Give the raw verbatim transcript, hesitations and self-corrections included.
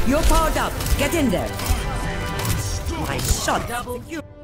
You're powered up. Get in there. My shot. Double.